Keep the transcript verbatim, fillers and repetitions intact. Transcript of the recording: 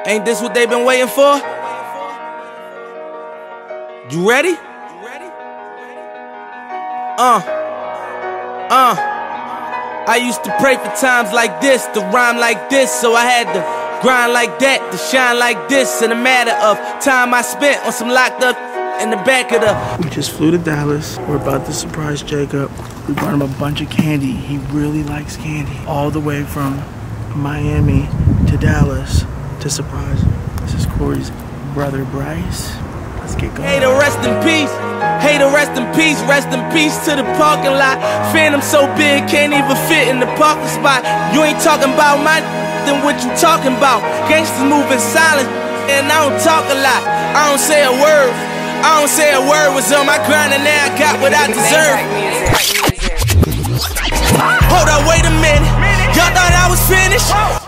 Ain't this what they been waiting for? You ready? Uh, uh I used to pray for times like this, to rhyme like this, so I had to grind like that, to shine like this. In a matter of time I spent on some locked up in the back of the... We just flew to Dallas. We're about to surprise Jacob. We brought him a bunch of candy. He really likes candy. All the way from Miami to Dallas to surprise him. This is Corey's brother, Bryce. Let's get going. Hey, to rest in peace. Hey, to rest in peace. Rest in peace to the parking lot. Phantom so big, can't even fit in the parking spot. You ain't talking about my then what you talking about? Gangsters moving silent, and I don't talk a lot. I don't say a word. I don't say a word. Was on my grind and now I got what I deserve. Hold up, wait a minute. Y'all thought I was finished?